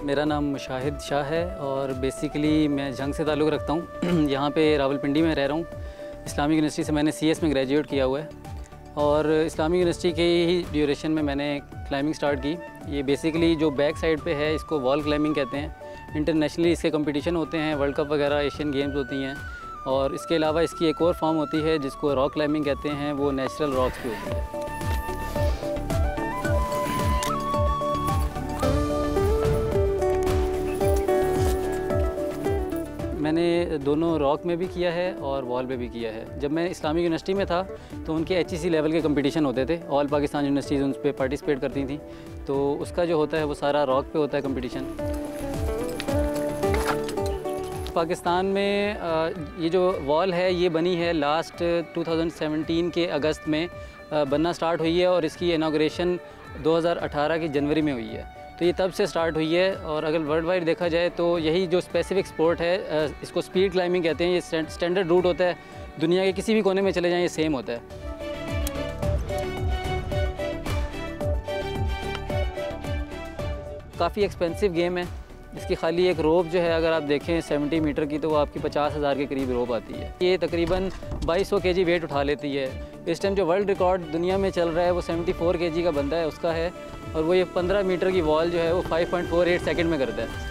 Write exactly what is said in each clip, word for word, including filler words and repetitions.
मेरा नाम मुशाहिद शाह है और बेसिकली मैं जंग से ताल्लुक़ रखता हूँ। यहाँ पे रावलपिंडी में रह रहा हूँ। इस्लामिक यूनिवर्सिटी से मैंने सीएस में ग्रेजुएट किया हुआ है और इस्लामिक यूनिवर्सिटी के ही ड्यूरेशन में मैंने क्लाइंबिंग स्टार्ट की। ये बेसिकली जो बैक साइड पे है इसको वॉल क्लाइंबिंग कहते हैं। इंटरनेशनली इसके कंपटीशन होते हैं, वर्ल्ड कप वगैरह एशियन गेम्स होती हैं। और इसके अलावा इसकी एक और फॉर्म होती है जिसको रॉक क्लाइंबिंग कहते हैं, वो नेचुरल रॉक्स पे होती है। मैंने दोनों रॉक में भी किया है और वॉल पे भी किया है। जब मैं इस्लामिक यूनिवर्सिटी में था तो उनके एचईसी लेवल के कंपटीशन होते थे, ऑल पाकिस्तान यूनिवर्सिटीज़ उन पर पार्टिसिपेट करती थी। तो उसका जो होता है वो सारा रॉक पे होता है कंपटीशन। पाकिस्तान में ये जो वॉल है ये बनी है लास्ट टू थाउजेंड सेवेंटीन के अगस्त में बनना स्टार्ट हुई है और इसकी इनाग्रेशन दो हज़ार अठारह की जनवरी में हुई है। तो ये तब से स्टार्ट हुई है। और अगर वर्ल्ड वाइड देखा जाए तो यही जो स्पेसिफिक स्पोर्ट है, इसको स्पीड क्लाइंबिंग कहते हैं। ये स्टैंडर्ड रूट होता है, दुनिया के किसी भी कोने में चले जाएं ये सेम होता है। काफ़ी एक्सपेंसिव गेम है। इसकी खाली एक रोप जो है अगर आप देखें सत्तर मीटर की, तो वो आपकी पचास हज़ार के करीब रोप आती है। ये तकरीबन बाईस सौ केजी वेट उठा लेती है। इस टाइम जो वर्ल्ड रिकॉर्ड दुनिया में चल रहा है वो चौहत्तर केजी का बंदा है, उसका है। और वो ये पंद्रह मीटर की वॉल जो है वो पाँच पॉइंट चार आठ सेकंड में करता है।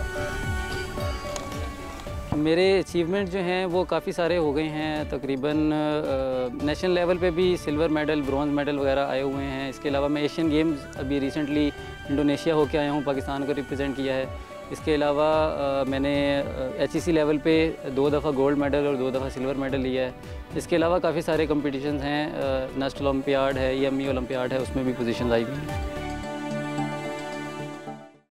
मेरे अचीवमेंट जो हैं वो काफ़ी सारे हो गए हैं। तकरीबन नेशनल लेवल पे भी सिल्वर मेडल, ब्रॉन्ज़ मेडल वगैरह आए हुए हैं। इसके अलावा मैं एशियन गेम्स अभी रिसेंटली इंडोनेशिया होके आया हूँ, पाकिस्तान को रिप्रेजेंट किया है। इसके अलावा आ, मैंने एचईसी लेवल पे दो दफ़ा गोल्ड मेडल और दो दफ़ा सिल्वर मेडल लिया है। इसके अलावा काफ़ी सारे कंपटीशंस हैं। नेशनल ओलंपियाड है, ईएमई ओलंपियाड है, उसमें भी पोजीशन आई हुई हैं।